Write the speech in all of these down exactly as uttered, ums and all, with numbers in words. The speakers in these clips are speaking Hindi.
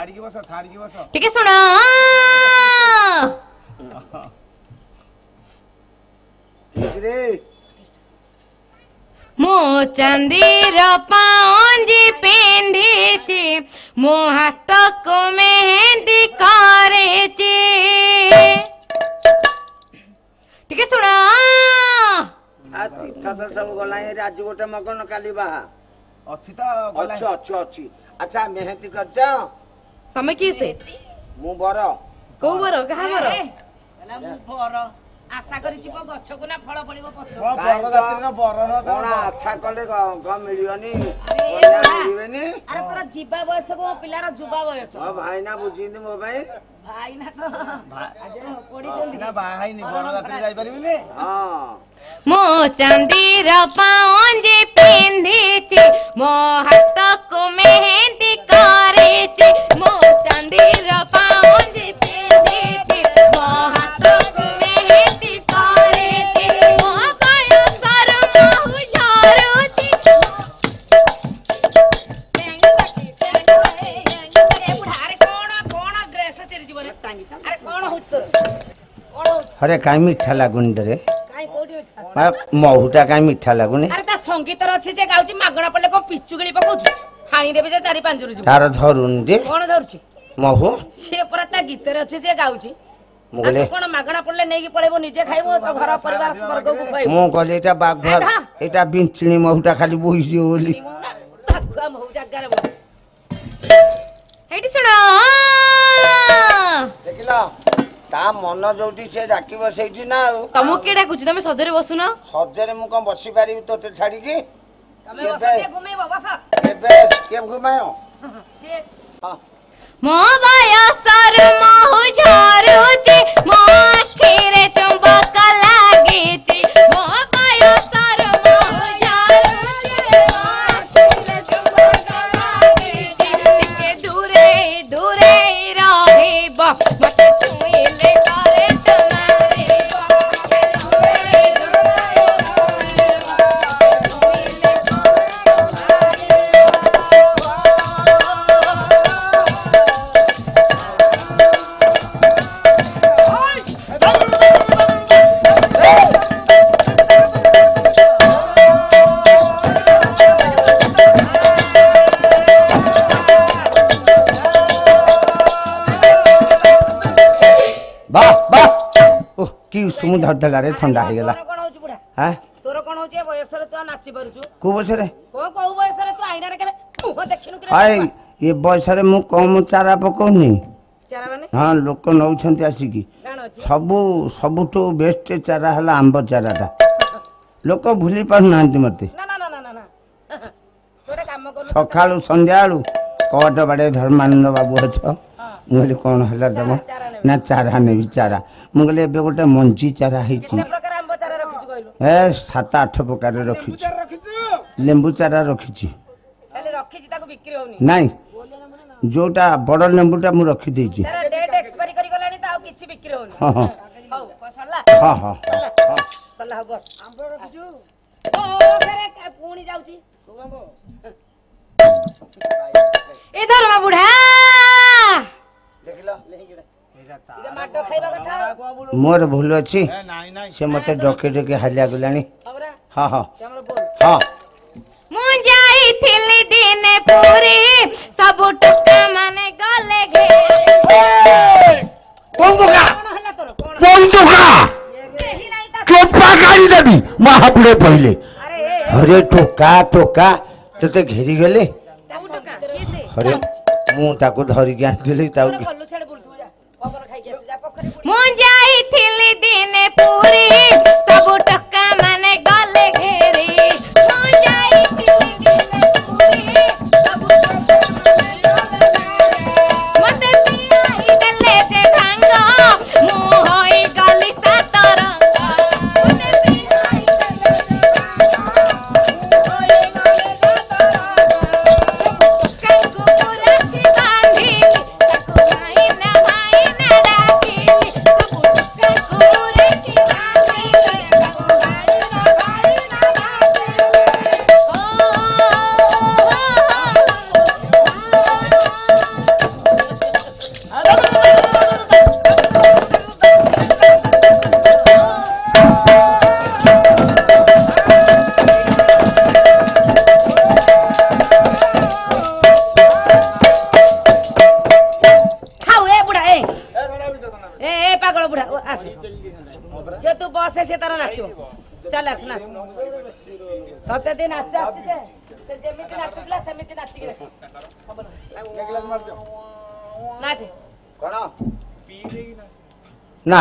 छाड़ी की बस छाड़ी की बस ठीक है सुनो रे मो चंदीर पांजी पिंधीची मो हाथ को मेहंदी करेची ठीक है सुनो आ तीर्थ तो सब गला ये आज गोटे मगन काली बाहा अच्छी तो गला अच्छी अच्छी अच्छी अच्छा मेहंदी कर जाओ तमे की से मु बर को बर कहा बर एला मु बर आशा करी जीव गछ को ना फळ पड़िबो पछ को बरग जाति ना बरन कोन अच्छा कले ग मिलियोनी कोना मिलिबेनी अरे तोरा जीवा बयस को पिलार जुबा बयस ओ भाई ना बुझिंदी मो भाई भाई ना तो पड़ी जल्दी ना बाहाई नि बरग जाति जाई परिबिनी हां मो चंदीर पांजी पिंधीची मो हाथ को मेहंदी करेची मो चंदीर पांजी पिंधीची मो हाथ को मेहंदी करेची मो काया सर महु झरुची बुढ़ारे कोन कोन ड्रेस चेरी जीवन टांगी अरे कोन होत कोन होत अरे काई मीठा लागुन रे काई कोडी मीठा महुटा काई मीठा लागुनी अरे ता संगीत र अछि जे गाउची मागणा पड़ले को पिचु गली पकोछु हाणी देबे जे चारि पांच रु तार धरुन रे कोन धरुची महु से पर ता गीत र अछि जे गाउची मुगले कोन मागणा पड़ले नै की पड़ेबो निजे खाइबो तो घर परिवार वर्ग को खाइबो मु कहले एटा बाघर एटा बिंचणी महुटा खाली बोहियो बोली भागुआ महु जागा रे बस हेटी सुनो देखिला ता मन जोटी से डाकिबो सेठी ना तमु केडा कुछ तमे सजरे बसुना सजरे मु कोन बसी पारिबी तोते छाडी की तमे बस से घुमेबो बस केबे के घुमायो से हां मो बयसर महु झरुची मो आखिरे चुंबक लागीची मो बयसर महु झरुची मो आखिरे चुंबक लागीची के दूरे दूरे रहिब मते छुइले करे तुम्हारे दूरे सुमु धरदला रे ठंडा हो गला कोन होची बुढ़ा हां तोर कोन होची बयस रे तो नाची परछु को बसरे को को बयस रे तो आईना रे केबे मुह देखिनु के हाय ये बयसरे मु कम चारा पकोनी चारा माने हां लोक नौछंती आसी की गाण अछि सबु सबुठो बेस्ट चारा हला आंब चाराटा लोक भूली पार नांती मते ना ना ना ना ना तोरे काम कर सकाळु संध्याळु कवाट बाडे धर्मानंद बाबू अछ मुले कोन हला दम ना चारा ने चारा मुगले एबे गोटे मंजी चारा हेची कितने प्रकार आंब चारा रखिछु कहलो ए सात आठ प्रकार रखिछु लेंबू चारा रखिछु खाली रखिछि ताको बिक्री होनी नाही जोटा बड़ लेंबूटा मु रखि देछि तार डेट एक्सपायरी करी गलानी त आ किछि बिक्री होनी हां हां हौ फसला हां हां हां सल्ला बस आंब रखिछु ओ फेरे पूणी जाउची ए धर्मा बुढ़ा देखला इके माटो खाइबा कथा मोर भूल अछि नाइ नाइ से मते डके डके हालिया गलानी हमरा हां हां हमरो बोल हां मु जाई थिली दिन पूरी सब टुका माने गले घे कोन दुका कोन हल्ला तोर कोन कोन दुका एही लाइटा चोपा गाड़ी देबी महापुरे पहिले अरे अरे टोका टोका तते घेरी गेले दस टका केसे अरे मु ताको धरि ज्ञान दिले ताऊ कल्लू छेड़ बुलतु जा पवन खाइ के जा पोखरी बुली मु जाई थिली दिन पूरी सब टुका माने गले घेरी मु जाई थिली दिन पूरी सब टुका मते पिया इदले से भांग मु होई गली सातरंग मते पिया इदले से भांग होई गली सातरंग कंकु राखी बांधी ताको भाई ना भाई ना राखी सब कंकु राखी बांधी ताको ନାଚ ତତେ ଦି ନାଚ ଆସିଛି ଯେ ସେ ଯେମିତି ନାଚୁଥିଲା ସେମିତି ନାଚିକି ନାଚ କଣ ନା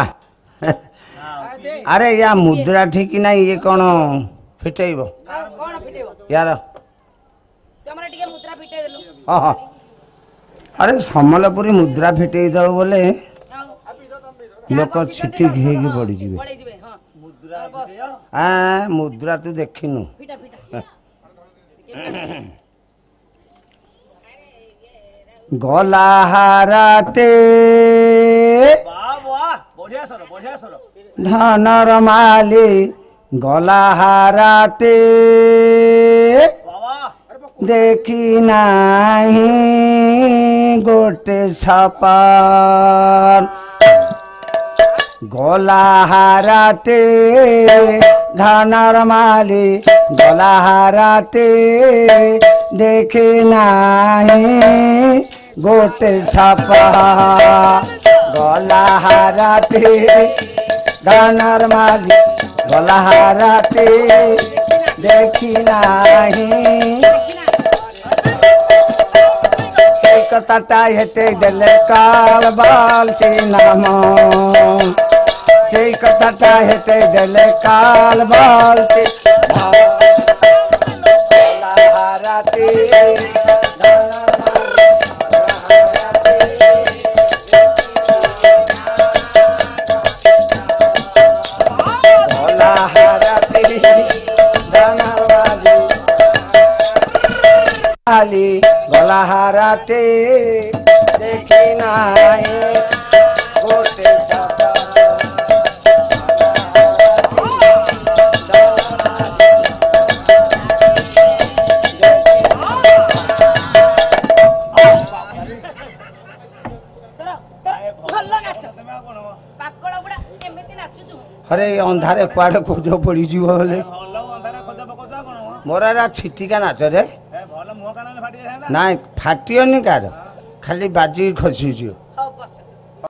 ଆରେ ୟା ମୁଦ୍ରା ଠିକ ନାହିଁ ଇଏ କଣ ଫିଟେଇବ କଣ ଫିଟେଇବ ୟାର ତମର ଟିକେ ମୁଦ୍ରା ଫିଟେଇ ଦେଲୁ ହଁ ହଁ ଆରେ ସମ୍ବଲପୁରୀ ମୁଦ୍ରା ଫିଟେଇ ଦବ ବୋଲେ ଲୋକ ଛିଟିକ ହେଇକି ପଡିଯିବେ ଆ ମୁଦ୍ରା ତୁ ଦେଖିନୁ ଗଲା ହାରାତେ ଧନର ମାଲି ଗଲା ହାରାତେ ଦେଖି ନାହିଁ ଗୋଟେ ସପନ গলা হারাতে ধানার মালি গলা হারাতে দেখে নাই গোটে ছাপা গলা হারাতে ধানার মালি গলা হারাতে দেখি নাই সেই কথাটা হেঁটে গেলে কাল বলছি নাম সেই কথাটা হেঁটে গেলে কাল বলছি হারাতে গলা হারাতে আলি গলা হারাতে দেখি নাই গোটে अरे अंधारे कुआड़े खोज पड़ी बोले मोर छिटिका नाच रे ना फाटिनी कार खाली बाजी खसी